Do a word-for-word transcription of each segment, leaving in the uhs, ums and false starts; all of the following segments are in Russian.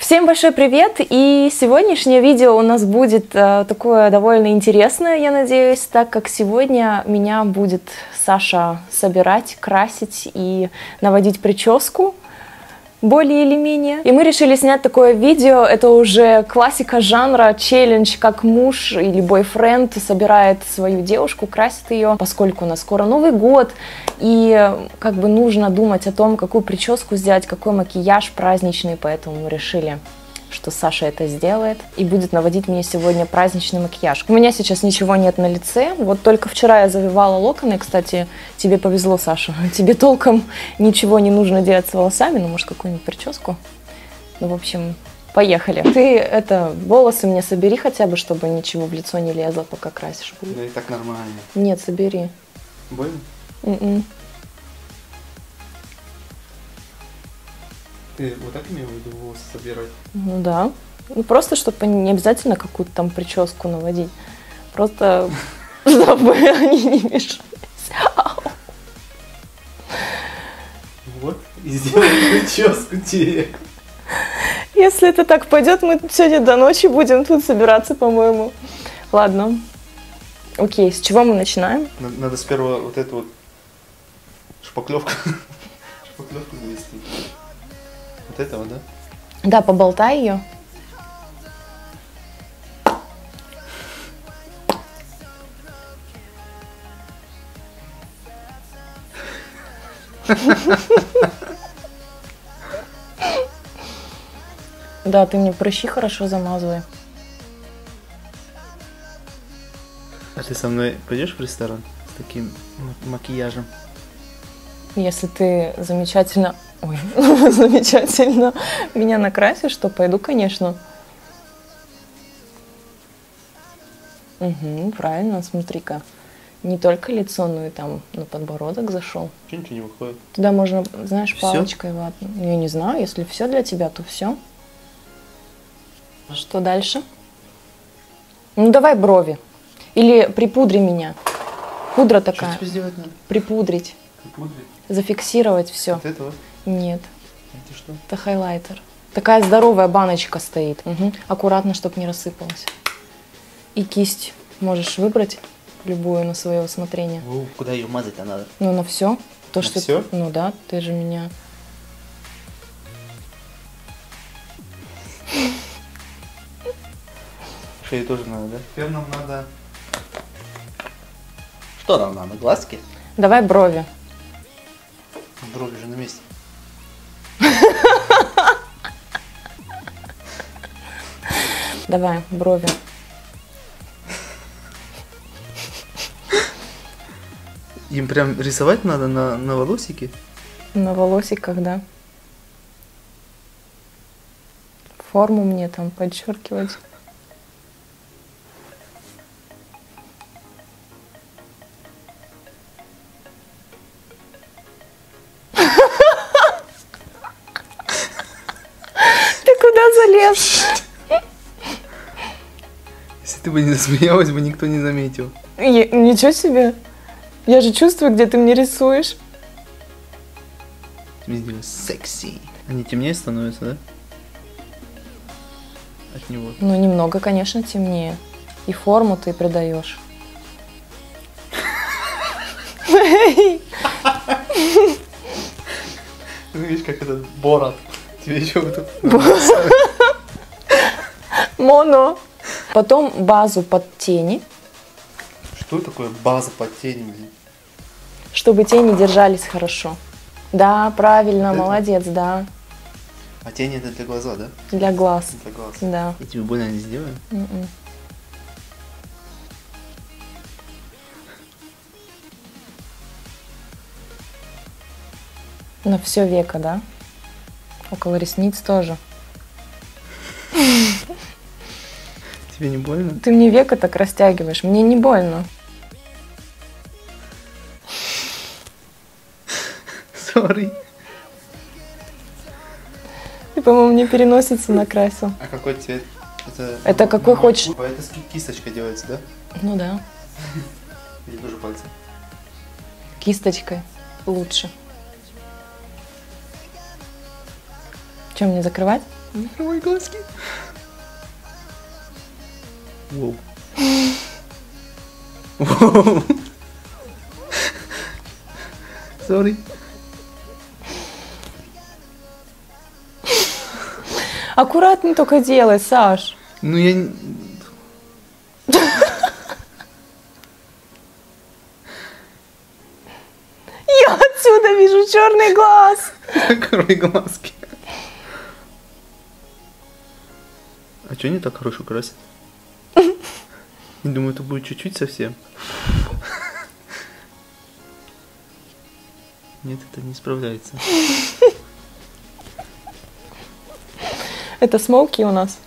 Всем большой привет! И сегодняшнее видео у нас будет э, такое довольно интересное, я надеюсь, так как сегодня меня будет Саша собирать, красить и наводить прическу, более или менее. И мы решили снять такое видео, это уже классика жанра, челлендж, как муж или бойфренд собирает свою девушку, красит ее, поскольку у нас скоро Новый год, и как бы нужно думать о том, какую прическу сделать, какой макияж праздничный, поэтому мы решили, что Саша это сделает и будет наводить мне сегодня праздничный макияж. У меня сейчас ничего нет на лице, вот только вчера я завивала локоны, кстати, тебе повезло, Саша, тебе толком ничего не нужно делать с волосами, ну, может, какую-нибудь прическу, ну, в общем, поехали. Ты, это, волосы мне собери хотя бы, чтобы ничего в лицо не лезло, пока красишь. Да и так нормально. Нет, собери. Больно? Mm-mm. Ты вот так имел в виду волосы собирать? Ну да. Ну просто, чтобы не обязательно какую-то там прическу наводить. Просто, чтобы они не мешались. Вот, и сделай прическу тебе. Если это так пойдет, мы сегодня до ночи будем тут собираться, по-моему. Ладно. Окей, с чего мы начинаем? Надо сперва вот эту вот шпаклевку. Шпаклевку завести. Вот этого, да? Да, поболтай ее. Да, ты мне прыщи хорошо замазывай. А ты со мной пойдешь в ресторан с таким макияжем? Если ты замечательно... Ой, замечательно меня накрасишь, то пойду, конечно. Угу, правильно, смотри-ка. Не только лицо, но и там на подбородок зашел. Че ничего не выходит? Туда можно, знаешь, Всё? палочкой ватной. Я не знаю, если все для тебя, то все. Что дальше? Ну давай брови. Или припудри меня. Пудра такая. Что тебе сделать надо? Припудрить. Припудрить? Зафиксировать все. Вот это вот? Нет. Это что? Это хайлайтер. Такая здоровая баночка стоит. Угу. Аккуратно, чтобы не рассыпалась. И кисть можешь выбрать любую на свое усмотрение. О, куда ее мазать-то надо? Ну, на все. То, На что... всё? Ну да, ты же меня... Шею тоже надо, да? Теперь нам надо... Что нам надо? Глазки? Давай брови. Брови же на месте. Давай, брови. Им прям рисовать надо на, на волосике? На волосиках, да. Форму мне там подчеркивать. Ты куда залез? Если ты бы не засмеялась, бы никто не заметил. Я- Ничего себе. Я же чувствую, где ты мне рисуешь. Ты мне сделаешь секси. Они темнее становятся, да? От него. Ну, немного, конечно, темнее. И форму ты придаешь. Ну, видишь, как этот Борат. Тебе еще вот тут... Моно. Потом базу под тени, Что такое база под тенью? чтобы тени держались хорошо. Да, правильно, Это? молодец, да. А тень это для глаза, да? Для глаз. Для глаз. Да. И тебе больно не сделаем? М-м. На все веко, да? Около ресниц тоже. Тебе не больно? Ты мне веко так растягиваешь, мне не больно. Сори. Ты, по-моему, не переносится накрасил. А какой цвет? Это, Это какой хочешь? Это с кисточкой делается, да? Ну да, Или тоже пальцем? кисточкой лучше. Чем мне закрывать? Закрывай глазки. Воу. Воу. Sorry. Аккуратно только делай, Саш. Ну я... не- Я отсюда вижу черный глаз. Закрой глазки. А что они так хорошо красят? Думаю, это будет чуть-чуть совсем. Нет, это не справляется. Это смоуки у нас.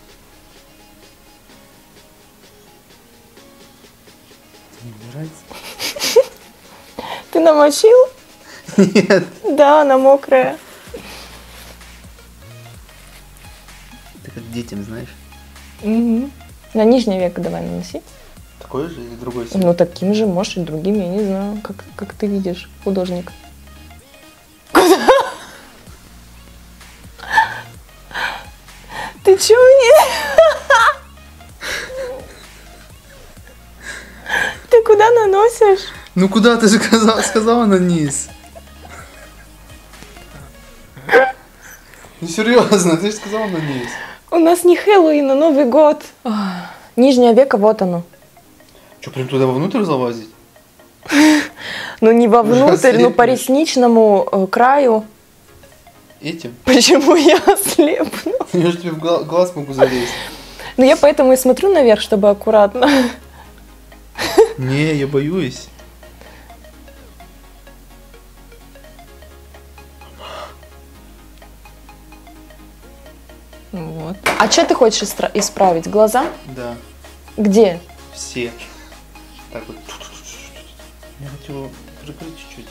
Не нравится? Ты намочил? Нет. Да, она мокрая. Ты как детям, знаешь? Угу. На нижнее веко давай наноси. Такой же или другой? Ну, таким же, может, и другим, я не знаю, как, как ты видишь, художник. Куда? Ты чё мне? Ты куда наносишь? Ну куда ты же сказала, сказала на низ? Ну серьезно, ты же сказала на низ. У нас не Хэллоуин, а Новый год. Ах, нижнее веко, вот оно. Что, прям туда вовнутрь залазить? Ну, не вовнутрь, но ослепнешь. по ресничному э, краю. Этим? Почему я ослепну? Я же тебе в гла- глаз могу залезть. Ну, я поэтому и смотрю наверх, чтобы аккуратно. Не, я боюсь. Вот. А что ты хочешь истра- исправить? Глаза? Да, Где? все. Так вот. Я хочу прикрыть чуть-чуть.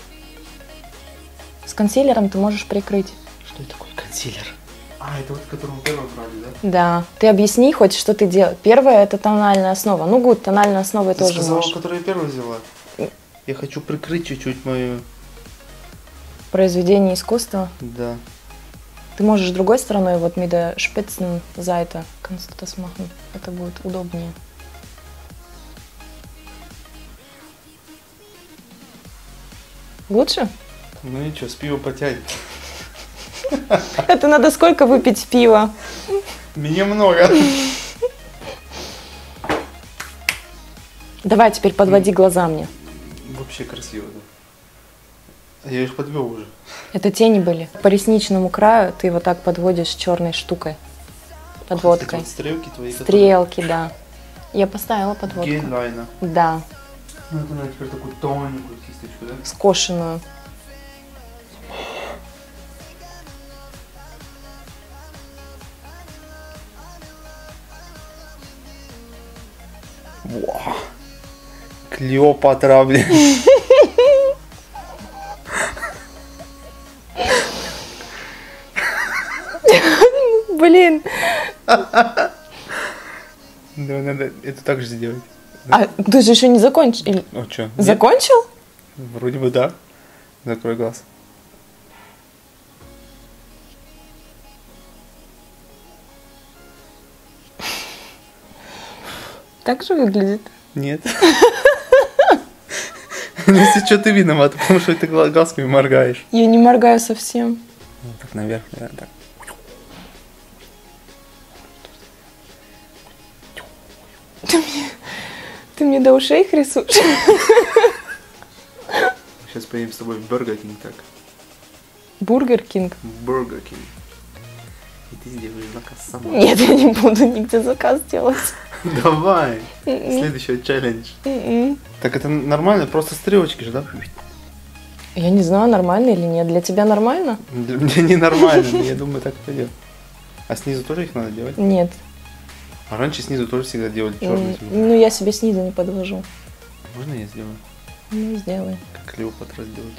С консилером ты можешь прикрыть. Что это такое консилер? А, это вот, который мы первым брали, да? Да. Ты объясни хоть, что ты делаешь. Первое — это тональная основа. Ну, гуд, тональной основой Ты тоже сказала, можешь. которую я первую взяла? Я хочу прикрыть чуть-чуть мою... Произведение искусства. Да. Ты можешь другой стороной, вот мида шпицен зайта, kannst du das machen. Это будет удобнее. Лучше? Ну и что, с пива потянет. Это надо сколько выпить пива? Мне много. Давай теперь подводи глаза мне. Вообще красиво, да. Я их подвел уже. Это тени были. По ресничному краю ты вот так подводишь черной штукой. Подводкой. Вот стрелки твои. Стрелки, да. Я поставила подводку. Гель-лайна. Да, Ну это надо теперь такую тоненькую кисточку, да? скошенную. Во. Клеопатра, блин. Блин, Да, надо это так же сделать. а ты же еще не закончил? Или- Ну что? Закончил? Вроде бы да. Закрой глаз. Так же выглядит. Нет. Ну, если что, ты виноват, потому что ты гла- глазками моргаешь. Я не моргаю совсем. Ну, так наверх, наверное, так. Ты мне до ушей их рисуешь? Сейчас поедем с тобой в Burger King, так. Бургер Кинг? Burger King. И ты сделаешь заказ сама. Нет, я не буду нигде заказ делать. Давай. М-м. Следующий челлендж. М-м. Так это нормально, просто стрелочки же, да? Я не знаю, нормально или нет. Для тебя нормально? Для меня ненормально, но я думаю, так пойдет. А снизу тоже их надо делать? Нет. А раньше снизу тоже всегда делали М, черный. Ну, я себе снизу не подвожу. Можно я сделаю? Ну, сделай. Как Клеопатра сделать?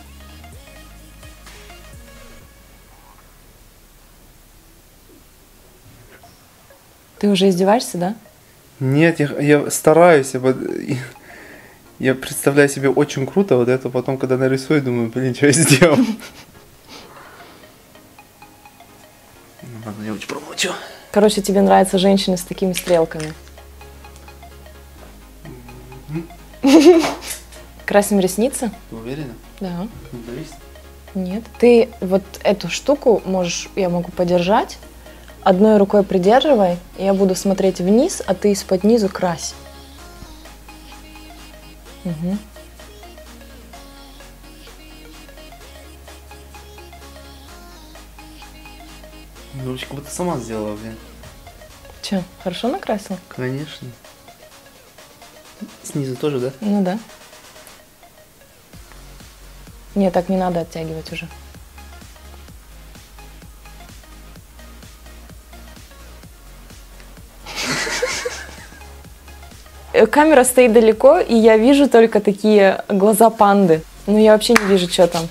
Ты уже издеваешься, да? Нет, я, я стараюсь. Я, под- я представляю себе очень круто, вот это потом, когда нарисую, думаю, блин, что я сделал. Ну ладно, Чё? Короче, тебе нравятся женщины с такими стрелками. Красим ресницы? Ты уверена? Да. Не боишься? Нет. Ты вот эту штуку можешь, я могу подержать. Одной рукой придерживай, и я буду смотреть вниз, а ты из-под низу крась. Угу. Ну, как будто сама сделала, блин. Че, хорошо накрасила? Конечно. Снизу тоже, да? Ну да. Не, так не надо оттягивать уже. Камера стоит далеко, и я вижу только такие глаза панды. Но я вообще не вижу, что там.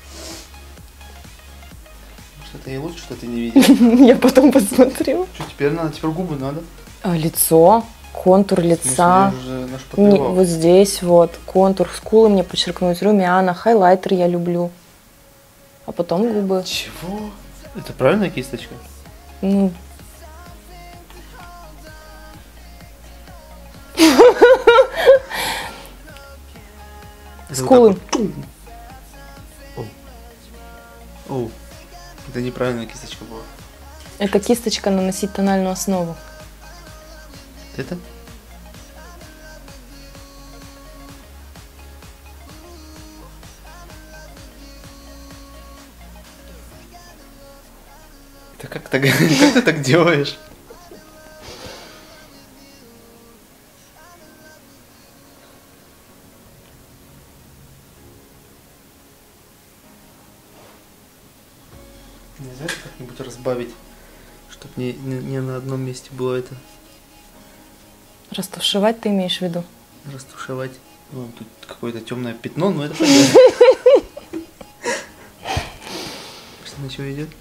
Что-то и лучше, что ты не видишь. Я потом посмотрю. Что теперь надо? Теперь губы надо. А, лицо, контур лица. Не, вот здесь вот контур, скулы мне подчеркнуть, румяна, хайлайтер я люблю. А потом губы. Чего? Это правильная кисточка? Ну. Скулы. О. О. Это неправильная кисточка была. Это кисточка наносить тональную основу. Это? Это как, так, как ты так делаешь? Нельзя как-нибудь разбавить, чтобы не, не, не на одном месте было это. Растушевать ты имеешь в виду? Растушевать. Вон тут какое-то темное пятно, но это понятно. Что на чего идет?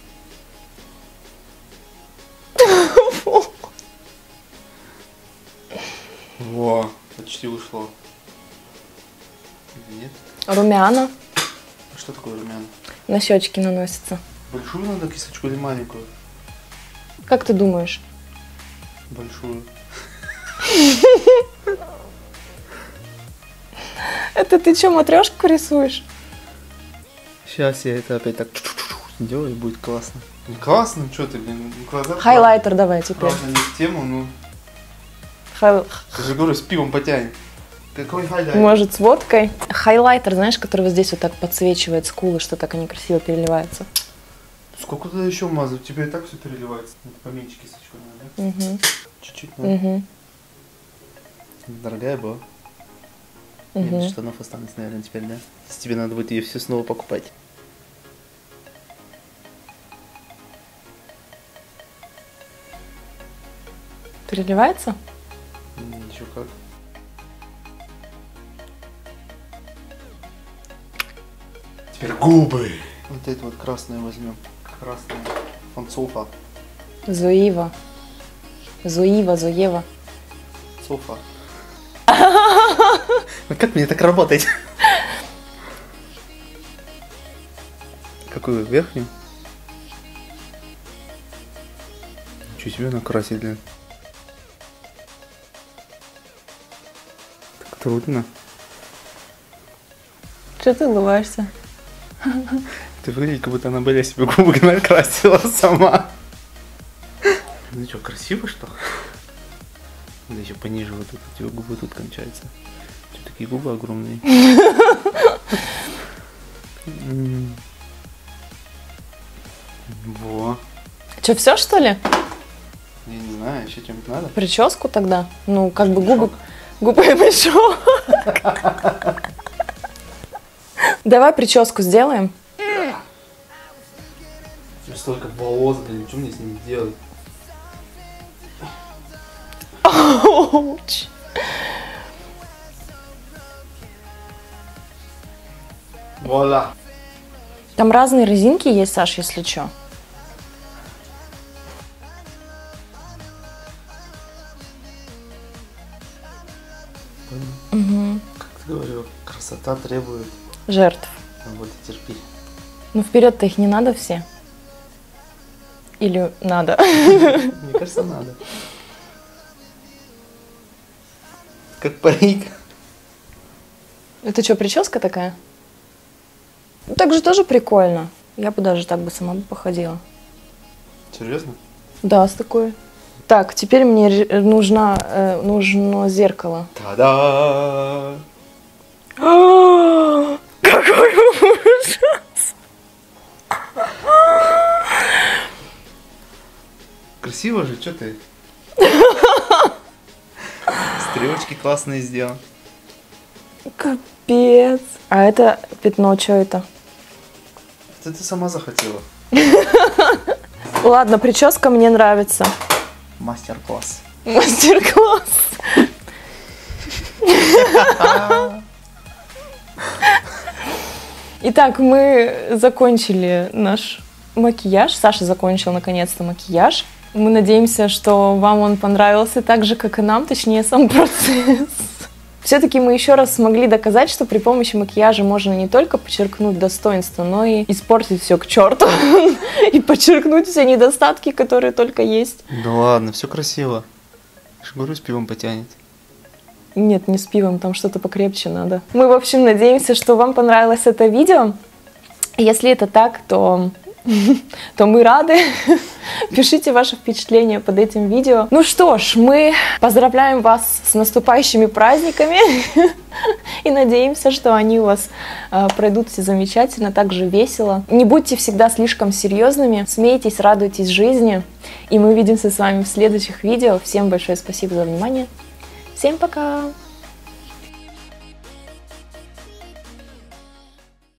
Во, почти ушло. Или нет? Румяна. А что такое румяна? На щечки наносится. Большую надо кисточку или маленькую? Как ты думаешь? Большую. Это ты что, матрешку рисуешь? Сейчас я это опять так делаю, и будет классно. Не классно, что ты, блин, глаза... Хайлайтер давай теперь. Правда, не в тему, ну... Хай... Я же говорю, с пивом потянет. Какой хайлайтер? Может, с водкой? Хайлайтер, знаешь, который вот здесь вот так подсвечивает скулы, что так они красиво переливаются. Сколько туда еще мазать? Тебе и так все переливается. Это поменьше кисточку надо, да? Угу. Чуть-чуть надо. Угу. Дорогая была. Угу. Я без штанов останусь, наверное, теперь, да? Если тебе надо будет ее все снова покупать. Переливается? Еще как. Теперь губы. Вот это вот красное возьмем. Красное. Фанцофа. Зоива. Зоива, Зоева. Софа. Ну как мне так работать? Какую верхнюю? Ничего себе накрасить, блин. Так трудно. Что ты улыбаешься? Ты выглядишь, как будто она были себе губы накрасила сама. Ну что, красиво что? Да еще пониже вот тут, у тебя губы тут кончаются. Что, такие губы огромные? Во. Что, все что ли? Я не знаю, еще чем-то надо. Прическу тогда? Ну, как бы губы... Губы мешок. Давай прическу сделаем. Столько волос, блин, что мне с ними делать? Оуч. Вуаля. Там разные резинки есть, Саш, если что. Угу. Как ты говорил, красота требует Жертв. вот и терпи. Ну, вперед-то их не надо все. Или надо? Мне кажется, надо. Как парик. Это что, прическа такая? Ну, так же тоже прикольно. Я бы даже так бы сама бы походила. Серьезно? Да, с такой. Так, теперь мне нужно, э, нужно зеркало. Та-да! Какой ужас! Красиво же, что ты? Стрелочки классные сделаны. Капец. А это пятно, что это? Это ты сама захотела. Ладно, прическа мне нравится. Мастер-класс. Мастер-класс. Итак, мы закончили наш макияж. Саша закончил наконец-то макияж. Мы надеемся, что вам он понравился так же, как и нам, точнее, сам процесс. Все-таки мы еще раз смогли доказать, что при помощи макияжа можно не только подчеркнуть достоинства, но и испортить все к черту. И подчеркнуть все недостатки, которые только есть. Да ладно, все красиво. Я же говорю, с пивом потянет. Нет, не с пивом, там что-то покрепче надо. Мы, в общем, надеемся, что вам понравилось это видео. Если это так, то, то мы рады. Пишите ваши впечатления под этим видео. Ну что ж, мы поздравляем вас с наступающими праздниками и надеемся, что они у вас э, пройдут все замечательно, также весело. Не будьте всегда слишком серьезными, смейтесь, радуйтесь жизни. И мы увидимся с вами в следующих видео. Всем большое спасибо за внимание. Всем пока!